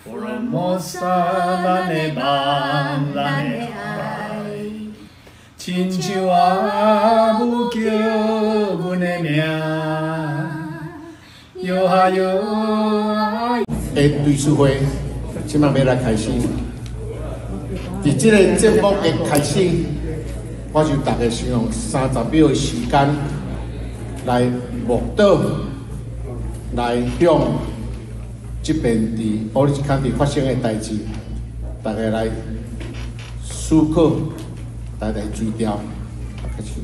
福尔摩沙咱的梦，咱的爱，亲像阿母叫阮的名，摇啊摇啊。 对书会，即马要来开始。伫即个节目的开始，我就大概先用30秒的时间来默祷，来向即边伫保利康地发生的代志，大家来思考，大家来追调，开始。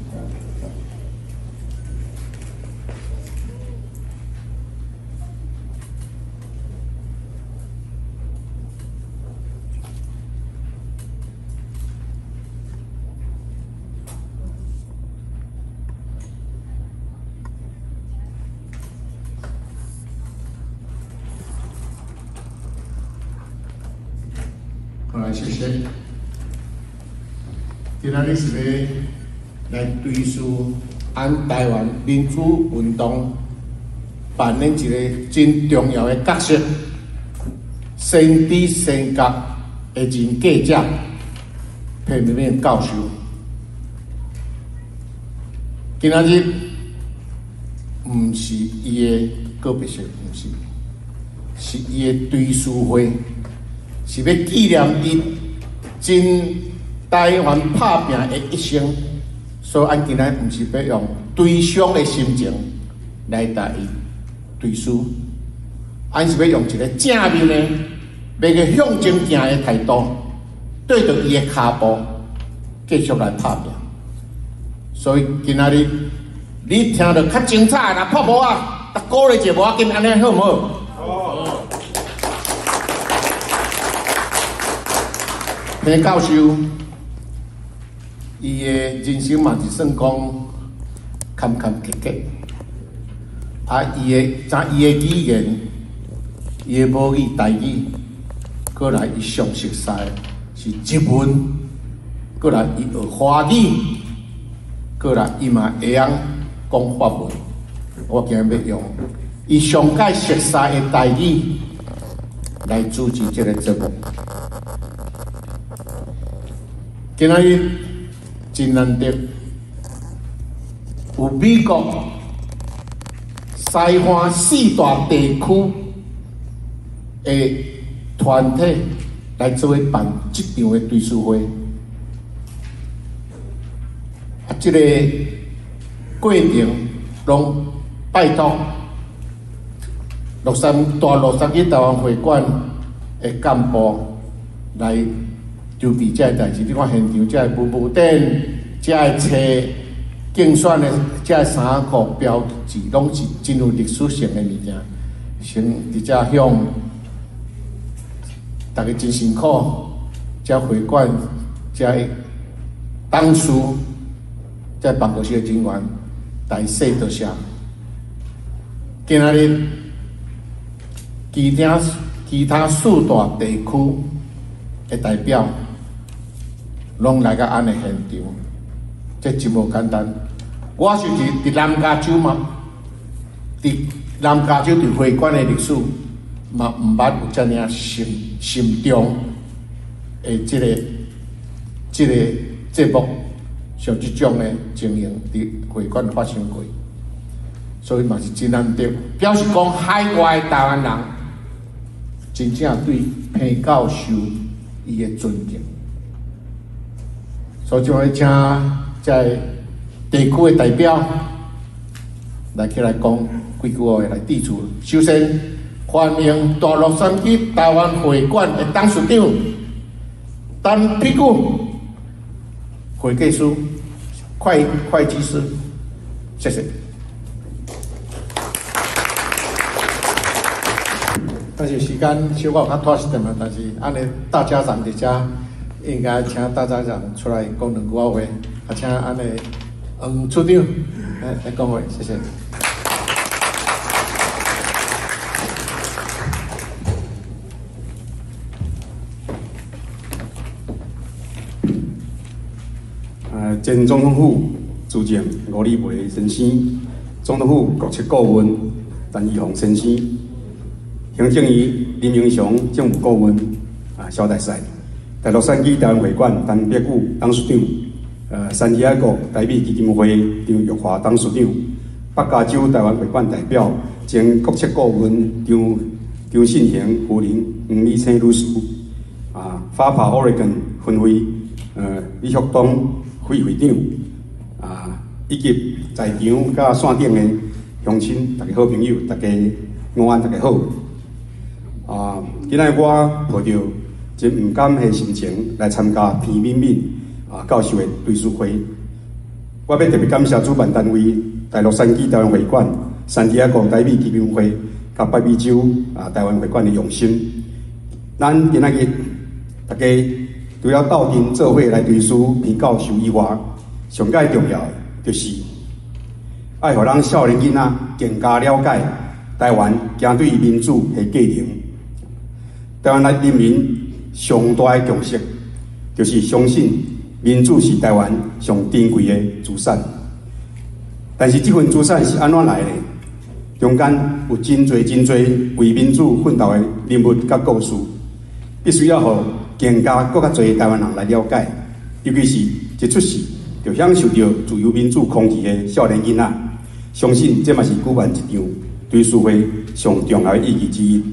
好来，谢谢。今仔日是要来追溯按台湾民主运动扮演一个真重要的角色，先知先觉的人格者彭明敏教授。今仔日毋是伊的告别式，毋是，是伊的追思会。是要纪念伊真台湾打拼的一生，所以咱今仔毋是要用悲伤的心情来带伊追思，咱是要用一个正面的、要去向前行的态度，对着伊的骹步，继续来打拼。所以今仔日你听到较精彩，若拍无啊，鼓励者无要紧，安尼好唔好？好。彭教授，伊的人生嘛是算讲坎坎坷坷，啊，伊的语言，伊的母语台语，过来伊上熟悉是日文，过来伊学华语，过来伊嘛会晓讲法文。我今日要用伊上界熟悉的台语来主持这个节目。今仔日真难得，有美国西岸4大地区的团体来做为办这场的追思会。啊，这个过程拢拜托61台湾会馆的干部来筹备这个代志。你看现场这个舞典、这个册、竞选的这个衫裤标志，拢是真有历史性的物件。先伫这向大家真辛苦，这会馆、这董事、这办公室的人员，大谢多谢。今仔日其他4大地区的代表，拢来到安尼现场，这真无简单。我是伫南加州嘛，伫南加州伫会馆的历史，嘛毋捌有遮尔慎重的这个节目，像这种的情形伫会馆发生过，所以嘛是真难得，表示讲海外的台湾人真正对彭教授伊的尊敬。所以就来请在地区的代表来起来讲几句话来致辞。首先欢迎大洛杉矶台湾会馆的董事长陈屁股会计师、会计师，谢谢。但是时间小可有较拖时点嘛，但是安尼大家长伫遮。应该请大家长出来讲两句话，啊，请安尼处长来讲话，谢谢。 前总统府主席吴立培先生，总统府国策顾问陈义宏先生， 行政院林英雄政府顾问萧大师，在洛杉矶台湾会馆陈别武董事长，三提亚国台美基金会张玉华董事长，北加州台湾会馆代表前国策顾问张信贤夫人黄美青女士，法帕 Oregon 分会李旭东会会长，以及在场甲线顶的乡亲，大家好朋友，大家午安，大家好。今仔我抱着真唔甘的心情来参加田敏敏教授的追思会。我要特别感谢主办单位在洛杉矶台湾会馆、三提亚国台美基金会、甲北美洲台湾会馆的用心。咱今仔日大家除了斗阵做伙来追思田教授以外，上界重要的就是爱互咱少年囡仔更加了解台湾行对民主的过程。台湾人民上大的共识就是相信民主是台湾上珍贵的资产。但是这份资产是安怎来的？中间有真侪为民主奋斗的人物甲故事，必须要互更加更多台湾人来了解。尤其是一出世就享受到自由民主空气的少年囡仔，相信这嘛是举办一场追思会上重要的意义之一。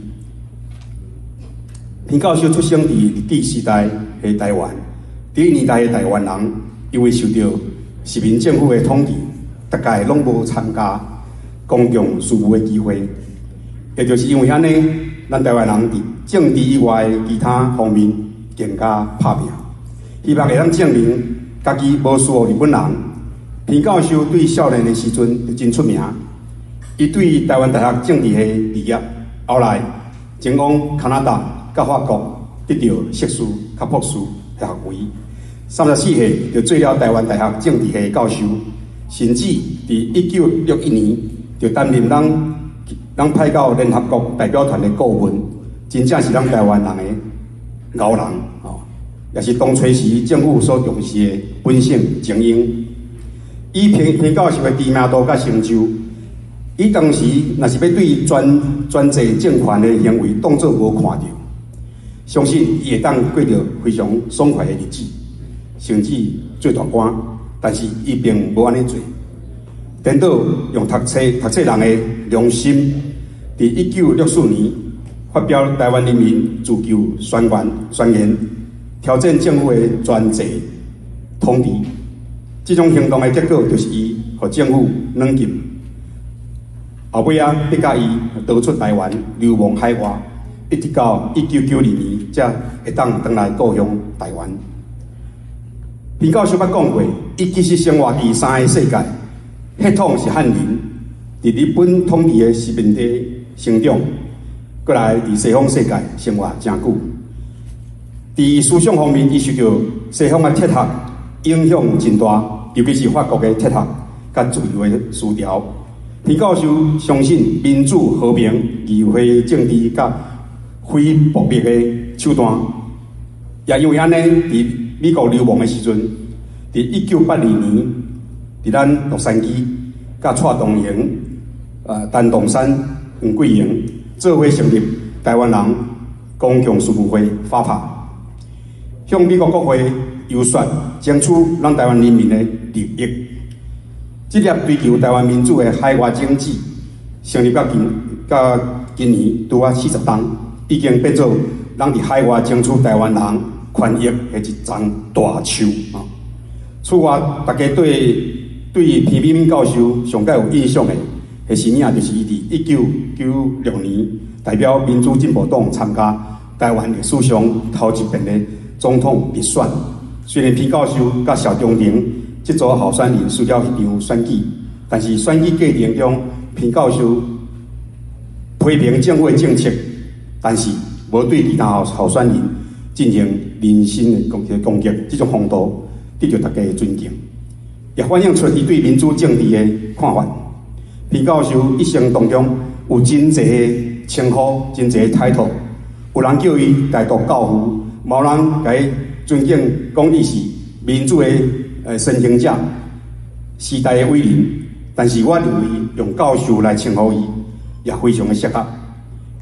田教授出生伫日治时代的台湾，第一年代的台湾人因为受到殖民政府的统治，大概拢无参加公共事务的机会。也就是因为安尼，咱台湾人伫政治以外的其他方面更加拍拼，希望会当证明家己无输予日本人。田教授对少年的时阵就真出名，伊对台湾大学政治系毕业，后来前往加拿大。甲法国得到硕士、甲博士学位，34岁就做了台湾大学政治系教授，甚至伫1961年就担任咱派到联合国代表团的顾问，真正是咱台湾人的牛人也是当初时政府所重视的本省精英。以田教授的知名度甲成就，伊当时若是要对专制政权的行为当作无看到。相信伊会当过着非常爽快的日子，甚至做大官。但是伊并无安尼做，颠倒用读册人的良心，伫1964年发表台湾人民自救宣言，挑战政府的专制统治。这种行动的结果就是伊互政府软禁，后尾逼甲伊逃出台湾，流亡海外。一直到1992年，才会当回来故乡台湾。田教授捌讲过，伊其实生活伫三个世界，血统是汉人，伫日本统治的殖民地成长，过来伫西方世界生活真久。伫思想方面，伊受到西方的哲学影响真大，尤其是法国的哲学甲自由的思潮。田教授相信民主、和平、议会政治甲非暴力的手段，也因为安尼，伫美国流亡的时阵，伫1982年，伫咱洛杉矶、甲蔡东营、陈东山、黄桂营做伙成立台湾人公共事务会法帕，向美国国会游说，争取咱台湾人民的利益。这粒追求台湾民主的海外政治，成立到今年拄啊40档。已经变做咱伫海外争取台湾人权益的一桩大树啊！此外，大家对田敏敏教授上界有印象的，迄是影就是伊伫1996年代表民主进步党参加台湾历史上头一遍的总统直选。虽然田教授甲邵中庭这组候选人输了迄场选举，但是选举过程中，田教授批评政府的政策。但是无对其他候选人进行人身的攻击，这种风度得到大家的尊敬，也反映出伊对民主政治的看法。田教授一生当中有真侪的称呼，真侪的态度，有人叫伊台独教父，无人甲伊尊敬，讲伊是民主的先行者，时代的伟人。但是我认为用教授来称呼伊，也非常的适合。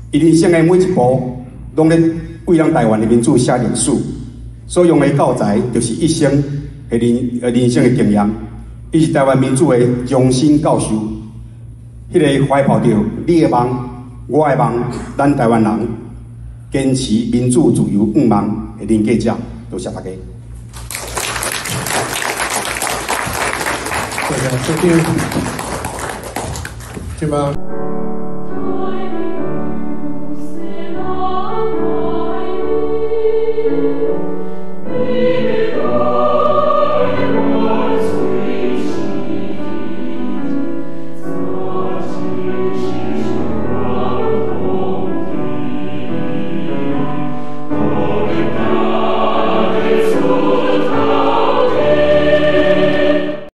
伊人生的每一步，拢咧为咱台湾的民主写历史。所用的教材，就是一生的人生的经验。伊是台湾民主的终身教授。迄个怀抱着你的梦、我的梦，咱台湾人坚持民主自由愿望的连结者，多谢大家。 大家收听，今晚。